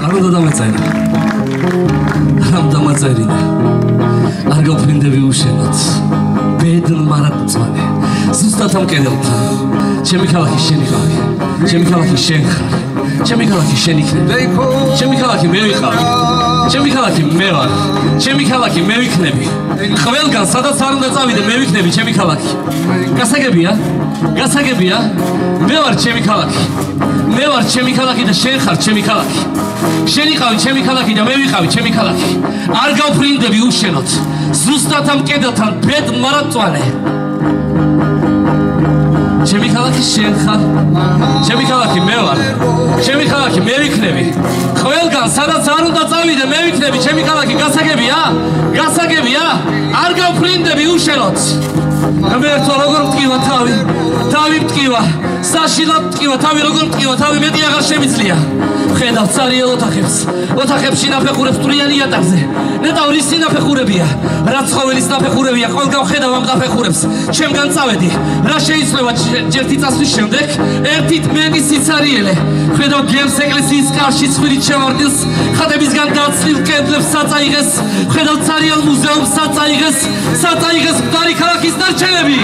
არ უნდა დამეწერა. არ დამეწერინა. არ გავფრინდები უშენოთ. ბედნ მარადმწვანე. ზუსტად ამ კედელთან. ჩემი ქალაქი შენი ხარ. ჩემი ქალაქი შენ ხარ. ჩემი ქალაქი შენ იქნები. ჩემი ქალაქი მე ვიყავი. ჩემი ქალაქი მე ვარ. ჩემი ქალაქი მე ვიქნები. ყველგან სადაც არ უნდა წავიდე მე ვიქნები ჩემი ქალაქი. გასაგებია? გასაგებია? მე ვარ ჩემი ქალაქი. მე ვარ ჩემი ქალაქი და შენ ხარ ჩემი ქალაქი. შენ იყავი ჩემი ქალაქი და მე ვიყავი ჩემი ქალაქი. არ გავფრინდები უშენოთ. ზუსტად ამ კედელთან ბედნ მარადმწვანე. ჩემი ქალაქი შენ ხარ. ჩემი ქალაქი მე ვარ. ჩემი ქალაქი მე ვიქნები. ყველგან სადაც არ უნდა წავიდე მე ვიქნები ჩემი ქალაქი. გასაგებია? გასაგებია? არ გავფრინდები უშენოთ. გამერთვა როგორ მტკივა თავი. თავი მტკივა. საშილად მტკივა თავი როგორ მტკივა თავი მეტი აღარ შემიძლია. ხედავ ცარიელ ოთახებს. ოთახებში ნაფეხურებს ტვრიანი იატაკზე. ნეტავ რისი ნაფეხურებია. რა ცხოველის ნაფეხურებია. ყველგან ხედავ ამ ნაფეხურებს. ჩემგან წავედი. რა შეიძლება ჯერთი წასვლის შემდეგ ერთით მენის სიცარიელე. ხედავ გემს ეკლესიის კარში ცხვირით შევარდილს. ხატებისგან დაცლილ კედლებს საწაიღეს. ხედავ ცარიელ მუზეუმს საწაიღეს. საწაიღეს მკვდარი ქალაქის ნარჩენები.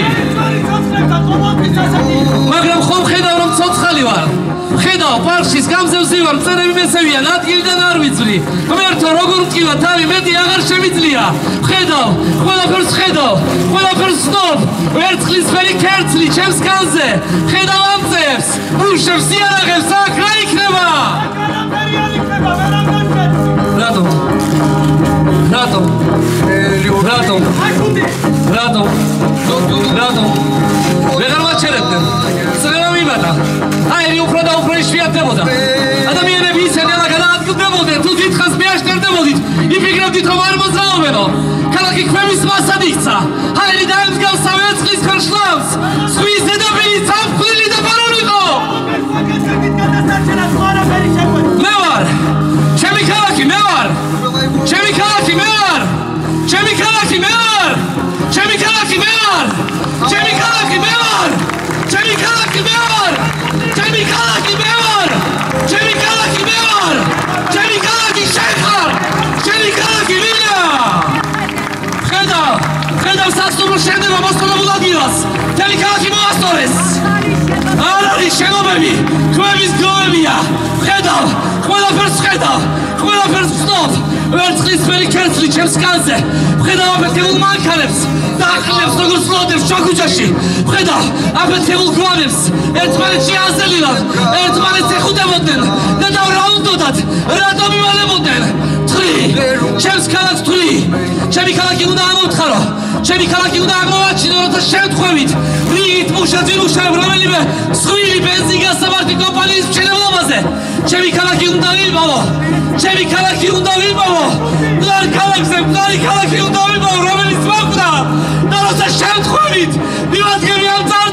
მაგრამ ხომ ხედავ რომ ცოცხალი ვარ. ხედავ პარკშის გამზევსი ვარ. მწერები მესევიან ადგილიდან არ ვიწვრი. ღმერთო როგორ მტკივა თავი მეტი აღარ შემიძლია. ხედავ ყველაფერს ხედავ. ყველაფერს ვსნობ. ვერცხლისფერი ქერცლი ჩემს განზე. ხედავ ამ წებს. უშევს იარაღებს აქ რა იქნება? რატომ? რატომ? რატომ? რატომ? რატომ? ვეღარ მაჩერებდნენ. წრევა მიმატა. აირი უფრო და უფრო იშვიათდებოდა. ადამიანები ისინი რა გადაადგილდებოდნენ. თუ დიდხანს მეაშტერდებოდით, იფიქრებდით რომ არ მოძრაობენო. ქალაქი ქვემის მასად იქცა. აირი დაემსგავსა ვერცხლის ქარშლავს. ზღვის ზედაპირი სამფლილი და ბარონიყო. მე ვარ. ჩემი ქალაქი მე ვარ. ჩემი ქალაქი მე ვარ. ჩემი ქალაქი მე ვარ. ჩემი ქალაქი მე ვარ. ჩემი ქალაქი მე ვარ. ჩემი ქალაქი მე ვარ. ჩემი ქალაქი მე ვარ. ჩემი ქალაქი მე ვარ. ჩემი ქალაქი შენ ხარ. ჩემი ქალაქი ვინა. ხედავ სასტუმრო შენდება მოსწორებულ ადგილას. ჩემი ქალაქი მოასწორეს. არ არის შენობები. ქვების გროვებია. ხედავ ყველაფერს ხედავ. ყველაფერს ვსნობ. ვერცხლისფერი ქერცლი ჩემს განზე. ხედავ აფეთქებულ მანქანებს. დაახლებს როგორც ლოდებს შაქუჯაში. ხედავ აფეთქებულ გვამებს. ერთმანეთში აზელილად. ერთმანეთს ეხუტებოდნენ. ნეტავ რა უნდათ? რატომ ივალებოდნენ? თვრი. ჩემს ქალაქს თვრი. ჩემი ქალაქი უნდა ამოვთხარო. ჩემი ქალაქი უნდა აღმოვაჩინო რათა შემთხვევით. რიგით მუშაძი მუშაობ რომელიმე მსხვილი ბენზინგასამართი კომპანიის მშენებლობაზე. ჩემი ქალაქი უნდა ვიმოვო. ჩემი ქალაქი უნდა ვიმოვო. მკვდარ ქალაქზე მკვდარი ქალაქი უნდა ვიმოვო რომელიც მოკვდა. და რათა შემთხვევით მივადგები ამ